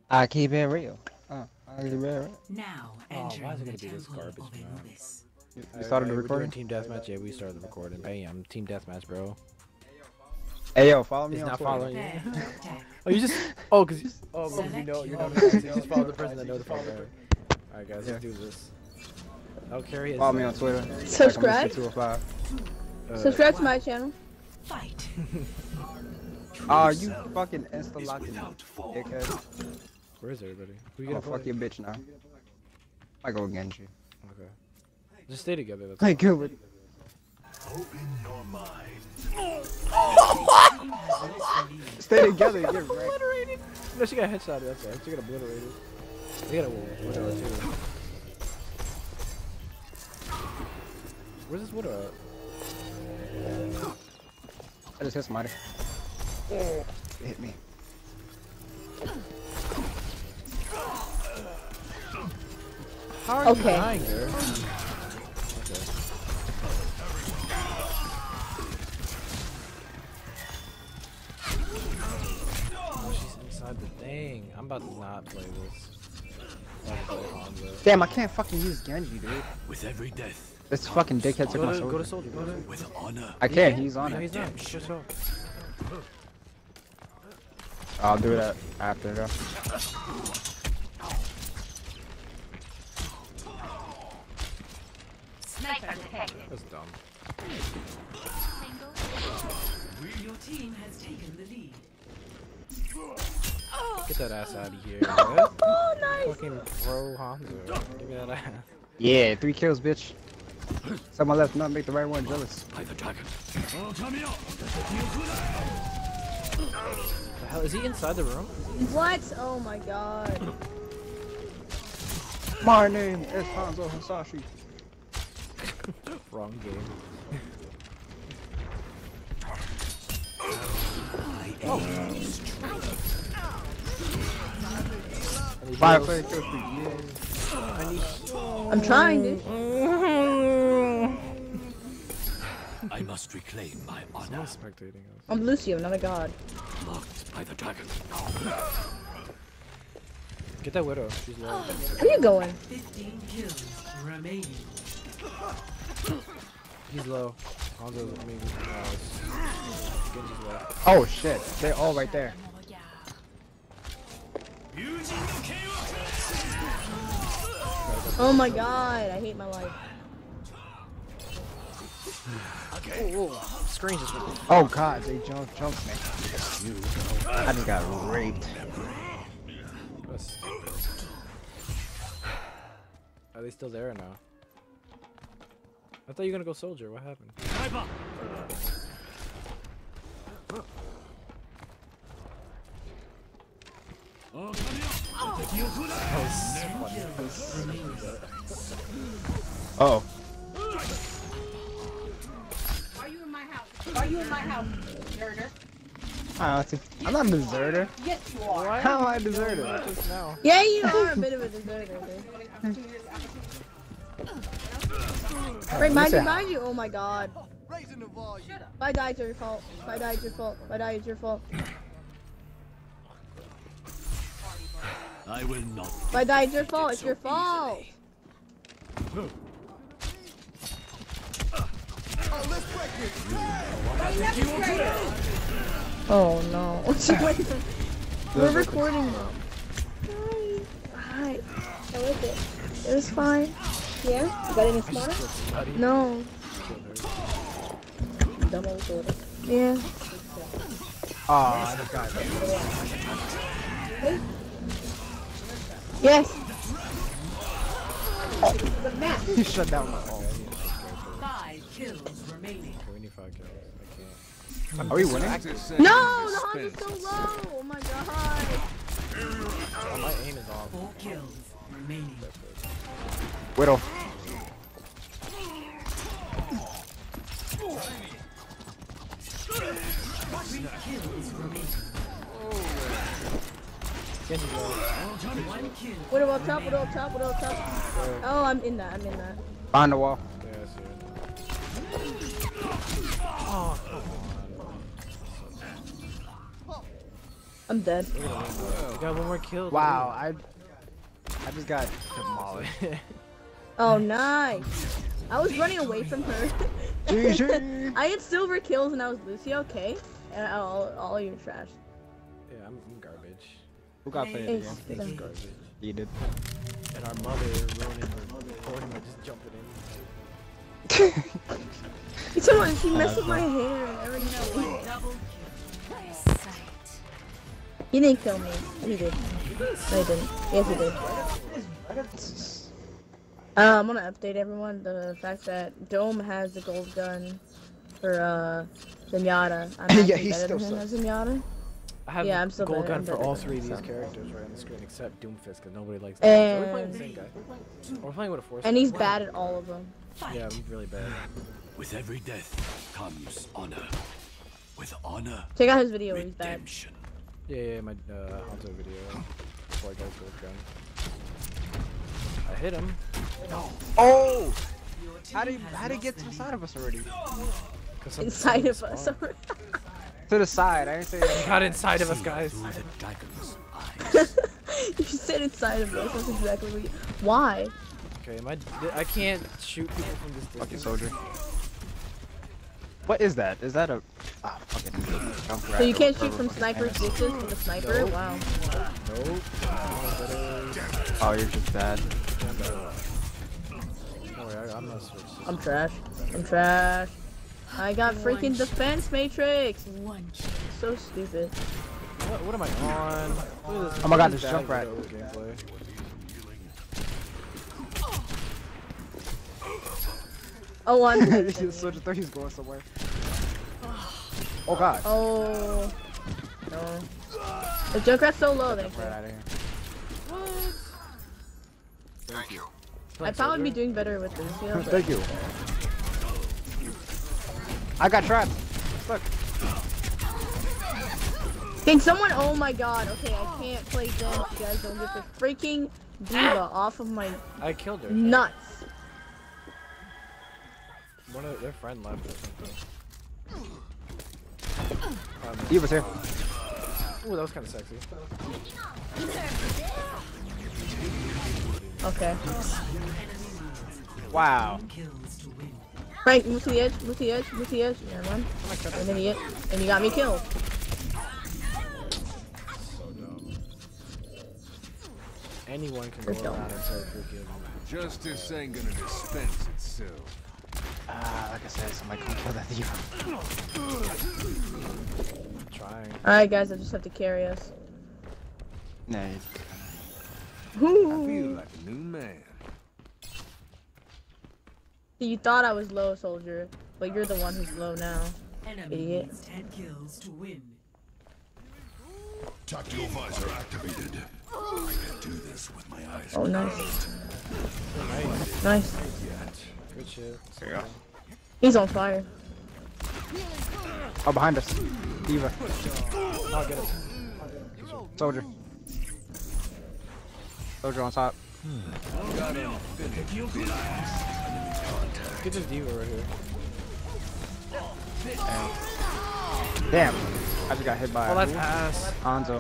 I keep it real. I keep it real. Now Oh, why is entering it gonna the be this temple garbage, of man? Anubis. You started the We're doing recording? team deathmatch. Yeah, we started the recording. Bam, team deathmatch, bro. Hey yo, follow me It's on not Twitter. following you. Prepare to attack. Oh, you just. Oh, cause you know Select you're your notified. So you just follow the person that notified. All right, guys, Yeah. let's do this. I'll carry his. Follow me on Twitter. Subscribe. 205. Subscribe to my channel. Fight. Oh, you fucking insta locking me, dickhead. Where is everybody? Who you Oh, gonna fuck play? your bitch now. I go against you. Okay. Just stay together. That's Hey, all. good with. Stay together, get wrecked. Obliterated. No, she got headshot. That's all. She got obliterated. They got a widow too. Where's this widow at? I just hit somebody. It hit me. How are you Okay. dying there? Okay. Oh, she's inside the thing. I'm about to not play this. I'm about to play Hanzo. Damn, I can't fucking use Genji, dude. With every death, This fucking dickhead took my Go soldier. to soldier. Go to soldier. with honor. I can't, he's on No, it. he's not. Shut up. I'll do that after though. Sniper detected. That's dumb. Your team has taken the lead. Get that ass out of here. Oh, nice. Fucking throw Hanzo. Give me that ass. Yeah, 3 kills, bitch. Someone left, not make the right one jealous. By the dragon. The hell is he inside the room? What? Oh my god. My name is Hanzo Hasashi. Wrong game. Firefighter kills for I'm trying, dude. I must reclaim my honor. Someone's spectating us. I'm Lucio, not a god. Marked by the dragon. Get that widow. She's low. Where you going? 15 kills remaining. He's low. Hanzo's maybe. Genji's low. Oh shit, they're all right there. Oh my god, I hate my life. Screen just went. Oh god, they jumped me. I just got raped. That's- Are they still there or no? I thought you were gonna go soldier. What happened? Oh. Are you in my house? Are you in my house, deserter? I'm not a deserter. Yes, you are. How am I a deserter? Just now. Yeah, you are a bit of a deserter, dude. Right, mind you. Oh my god. If I die, it's your fault. If I die, it's your fault. If I die, it's your fault. I will not. If I die, it's your fault. It's your fault. Oh no. We're recording now. Hi. How was it? It was fine. Yeah? You got any smarter? No. Yeah. Aw, this guy. Yes. He shut down my ult. 5 kills remaining. 25 kills. I can't. Are we winning? No, the hunt is so low. Oh my god. Oh, my aim is off. 4 kills remaining. Widow. Kills remaining. Genji's low. 1 kill. What up top? What up top? What up top? Oh, I'm in that. I'm in that. Behind the wall. Yeah, I see it. Oh, come on. I'm dead. You got one more kill. Wow, I just got demolished. Oh, nice. I was running away from her. GG. I had silver kills and I was Lucio, okay? And all you're trash. Yeah, I'm garbage. Who got played Ace. again? I'm garbage. You did. And our mother ruining her recording by just jumping in. She messed with my hair and everything. Double He didn't kill me. He did. No, he didn't. Yes, he did. I'm gonna update everyone the fact that Dome has the gold gun for Zenyatta. I'm actually Yeah, he's better still than him as Zenyatta. I have Yeah, I'm the still gold better- gun I'm for better all than 3 of these myself. characters right on the screen except Doomfist because nobody likes them. So we're playing the same And guy. We're playing with a force. and he's bad at all of them. Yeah, I'm really bad. With every death comes honor. With honor, Check out his video where he's bad. redemption. Yeah, my Hanzo video before I got his gold gun. I hit him. Oh! How did he get to the side of us already? Inside of us. To the side. I didn't say that. Got inside of us, guys. Through the dragon's eyes. You said inside of us. That's exactly what you... Why? Okay, I can't shoot people from this Fucking distance. soldier. What is that? Is that a... Ah, fucking jump So you can't shoot from sniper's distance with a sniper? Nope. Wow. Nope. Oh, you're just bad. Don't worry, I'm not switching. I'm trash. I'm trash. I got freaking defense matrix. So stupid. What am I on? Look at this. Oh my god, this this bad jump rat. gameplay. Oh, I'm. Soldier thought he's going somewhere. Oh god. Oh. No. The Junkrat's so low, thank Right you. out of here. I'd probably be doing better with Lucio. but- Thank you. I got trapped. Look. Can someone? Oh my god. Okay, I can't play Zen. You guys don't get the freaking diva off of my I killed her. nuts. One of their friend left or something. He was here. Ooh, that was kind of sexy. Okay. Wow. kills to win. Frank, move to the edge. Move to the edge. Move to the edge. Never mind. You're an idiot. And you got me killed. So dumb. Anyone can You're go dumb. around and start freaking. Justice ain't gonna dispense itself. Like I said, somebody come kill that diva. Trying. Alright, guys, I just have to carry us. Nah. I feel Ooh. like a new man. You thought I was low, soldier, but you're the one who's low now. Enemy Idiot. needs 10 kills to win. Tactical visor activated. I can do this with my eyes. Oh, nice. Nice. Good shit. There you go. He's on fire. Oh, behind us. Diva. Oh, get it. Soldier. Soldier on top. Get this diva right here. Damn. I just got hit by Oh, that's ass. Hanzo.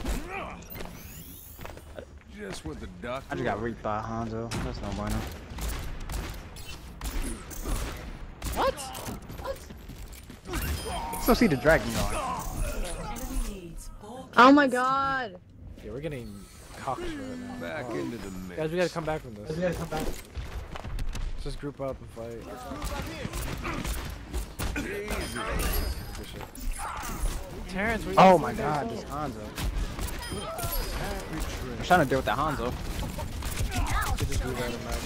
Just what the doctor. I just got reaped by Hanzo. That's no bueno. What? Still see the dragon going. Enemy needs 4 Oh my god. Yeah, we're getting cocked right now. Back into the mix. Guys, we gotta come back from this. Let's just group up and fight. Good shit. Terrence, what are you Oh doing my there? god, this Hanzo. I'm trying to deal with that Hanzo. Could just do that in max.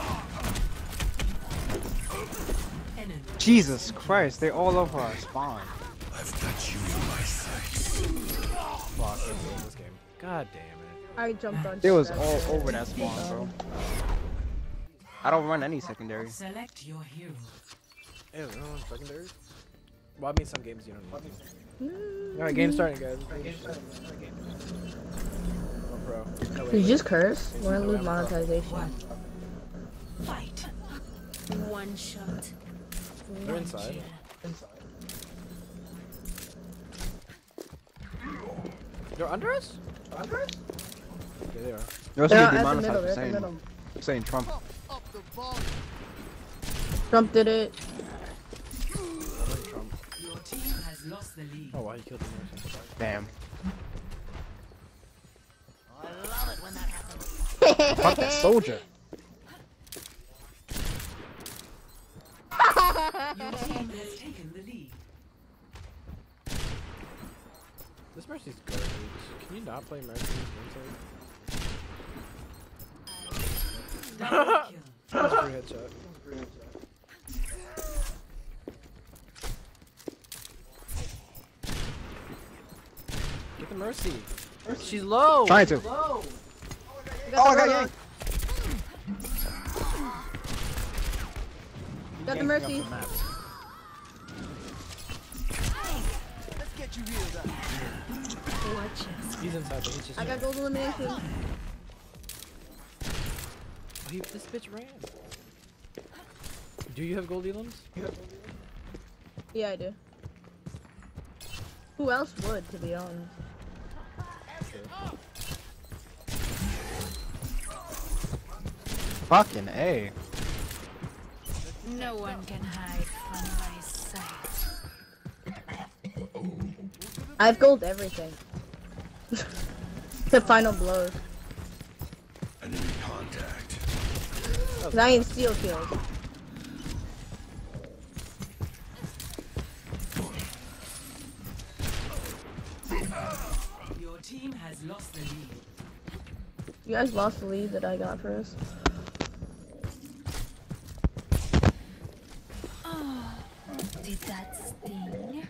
enemy. Jesus Christ, they all over our spawn. I've got you in my sights. Fuck, let's win this game. God damn it. I jumped on. It was that. all over that spawn, bro. I don't run any secondary. Select your hero. Ew, no one's secondary? Well, I mean, some games you don't need to. Alright, game starting, guys. I'm a pro. Oh, Did you just curse? We're gonna lose monetization. Fight. One shot. They're inside. They're under us? Under us? Yeah, they are. They're They're also at the demonetized middle. for They're at the middle. saying Trump. Trump did it. Trump. Your team has lost the lead. Oh, wow, he killed the Mercy. Damn. Fuck that soldier. Your team has taken the lead. This Mercy's garbage. Can you not play Mercy? Double kill. That's a free headshot. Get the Mercy. She's low. Trying to. Oh, I got yanked. Got the Mercy. He's inside, but he's just. I got gold elimination. Oh, this bitch ran. Do you have gold elims? Yeah, I do. Who else would, to be honest? Fucking A. No one can hide from my sight. I've gold everything. The final blows. Enemy contact. 'Cause I ain't steal kills. Your team has lost the lead. You guys lost the lead that I got for us. Oh, did that sting?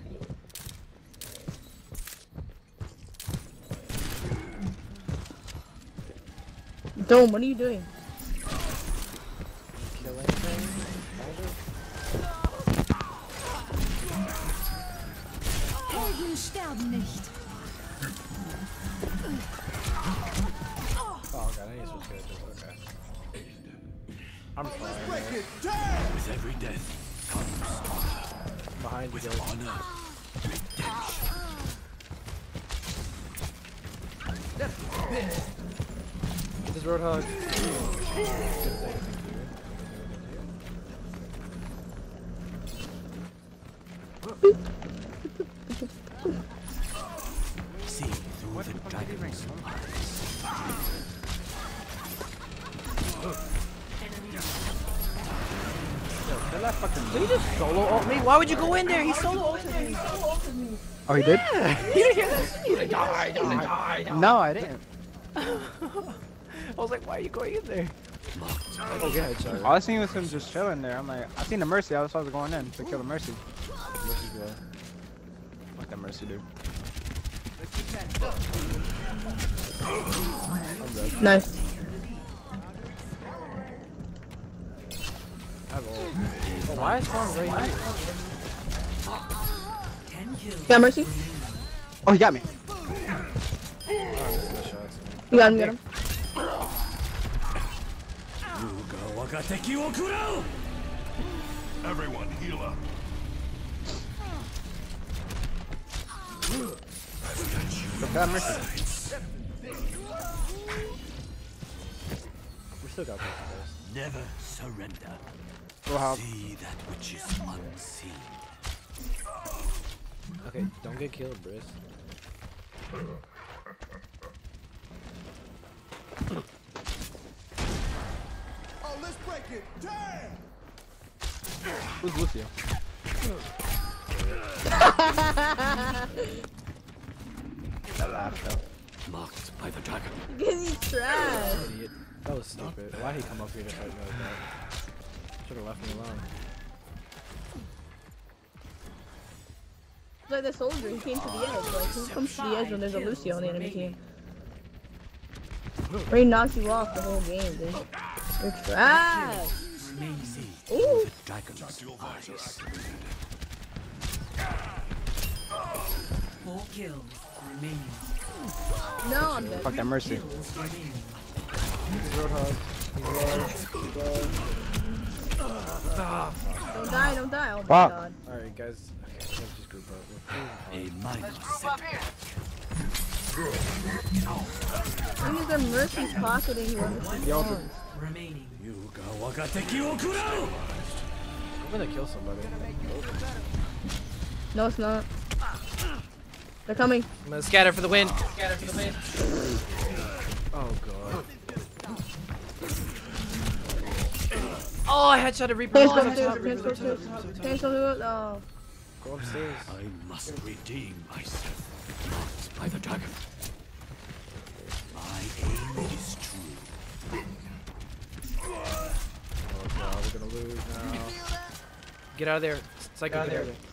Dome, what are you doing? Kill anything? Helden sterben nicht. Oh god, I need to switch characters. Okay. I'm fine. With every death comes Behind you with guys. honor. Get this Roadhog. See through the dragon's Did he just solo ult me? Why would you go in there? He solo ulted me. Oh, he did? You didn't hear that? No, I didn't. I was like, why are you going in there? Oh, go ahead, sorry. All I seen was him just chilling there. I'm like, I seen the Mercy. I was going in to kill the Mercy. Mercy's good. Fuck that Mercy, dude. Nice. I have ult. Oh, why is Spawn right here? 10 kills. Got Mercy? Oh, he got me. You got him, got him. Everyone, heal up. Look at Mercy. We still got this, guys. never surrender. Go help. See that which is unseen. Okay, don't get killed, Briss. Oh, let's break it. Damn! Who's Lucio? That laugh, though. Marked by the dragon. Because he's trash. Idiot. That was stupid. Why'd he come up here to fight me like that? Should've left me alone. It's like the soldier, he came to the edge. Like, who comes to the edge when there's a Lucio on the enemy team? Ray knocks you off the whole game, dude. You're trash. See Ooh. the dragon's eyes. 4 kills remaining. No, I'm dead. Fuck that Mercy. Kills remaining. Roadhog. He's low. Don't die, don't die. Oh my Fuck. god. Alright, guys. Okay, let's just group up. A minor setback. Thing is, their Mercy's pocketing whoever's Yo, phone. remaining. I'm gonna kill somebody. No, it's not. They're coming. I'm gonna scatter for the win. Oh god. Oh, I headshotted Reaper. Cancel Oh, two. Cancel two. Oh. Go upstairs. I must redeem myself, not by the dagger. My aim is true. Oh god, we're gonna lose now. Get out of there. Psycho, get out of there.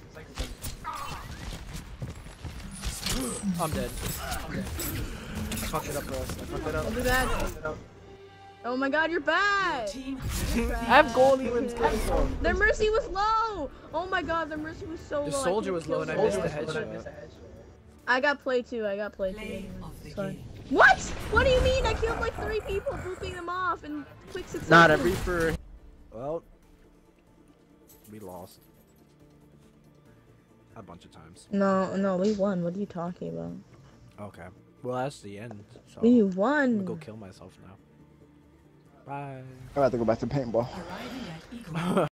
I'm dead. I fucked it up for us. I fucked it up. Don't do that. Oh my god, you're bad! Team I have goalie wins. Their Mercy was low! Oh my god, their Mercy was so low. The I soldier couldn't was low and I kill missed the someone. headshot. I got play too. play of the Sorry. game. What? What do you mean? I killed like 3 people, booping them off in quick succession. Not a Reaper. Well, we lost. A bunch of times. No, we won. What are you talking about? Okay. Well, that's the end. So We I'm won. gonna go kill myself now. Bye. I'm about to go back to paintball. Arriving at Eagle.